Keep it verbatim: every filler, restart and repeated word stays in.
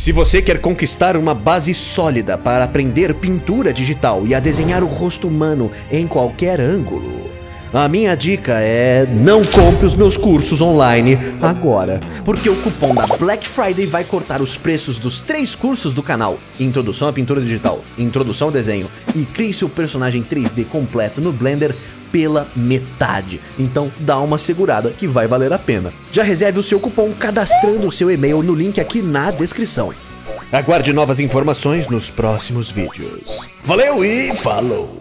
Se você quer conquistar uma base sólida para aprender pintura digital e a desenhar o rosto humano em qualquer ângulo, a minha dica é não compre os meus cursos online agora, porque o cupom da Black Friday vai cortar os preços dos três cursos do canal: Introdução à Pintura Digital, Introdução ao Desenho e Crie seu personagem três D completo no Blender pela metade. Então dá uma segurada que vai valer a pena. Já reserve o seu cupom cadastrando o seu e-mail no link aqui na descrição. Aguarde novas informações nos próximos vídeos. Valeu e falou!